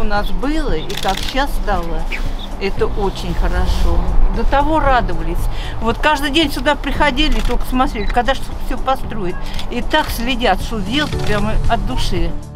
у нас было и как сейчас стало, это очень хорошо. До того радовались. Вот каждый день сюда приходили, только смотрели, когда что все построить. И так следят, что делать прямо от души.